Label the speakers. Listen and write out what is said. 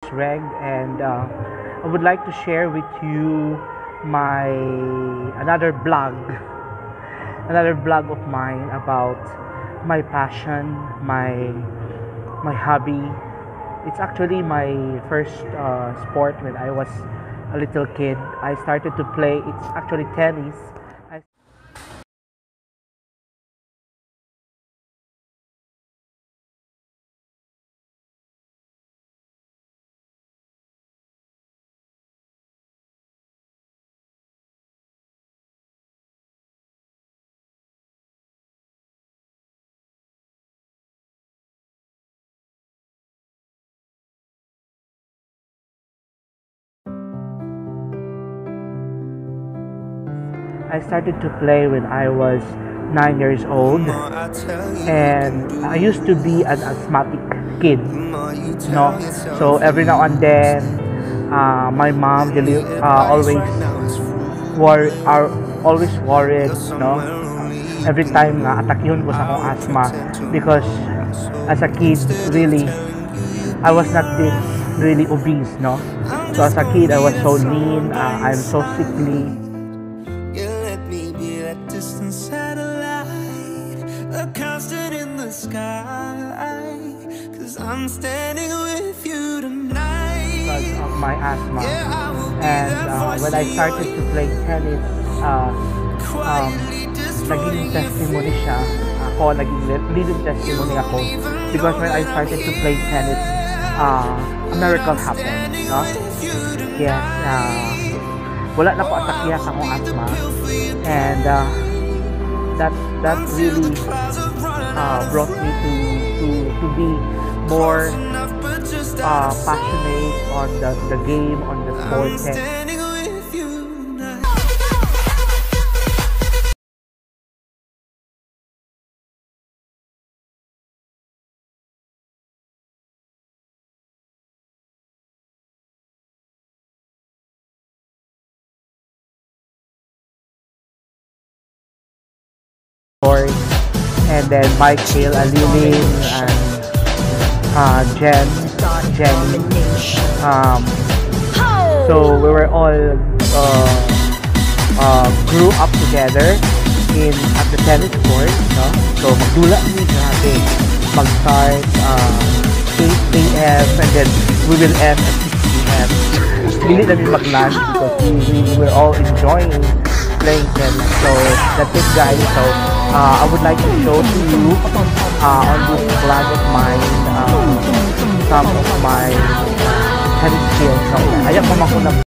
Speaker 1: Reg, and I would like to share with you my another vlog of mine about my passion, my hobby. It's actually my first sport when I was a little kid. I started to play. It's actually tennis. I started to play when I was 9 years old, and I used to be an asthmatic kid, So every now and then, my mom always worried, Every time nga atakyun ko sa akong asthma, because as a kid, really, I was not this really obese, So as a kid, I was so lean. I'm so sickly.
Speaker 2: Distant satellite, a constant in the sky, 'cause I'm standing with you tonight.
Speaker 1: Because of my asthma, and when I started to play tennis, naging testimony siya. Naging living testimony ako, because when I started to play tennis, a miracle happened, Yes, wala na ko atakya sa akong asthma, and that really brought me to be more passionate on the game, on the sport. And then Michael, Alilin, and Jenny. So we were all grew up together at the tennis court, So magdula kami grabe. Mag-start 8 a.m. and then we will end at 6 p.m. Hindi namin mag-lunch because we were all enjoying playing tennis. So that's it, guys. So I would like to show to you on this vlog of mine some of my tennis skills. So ayan pa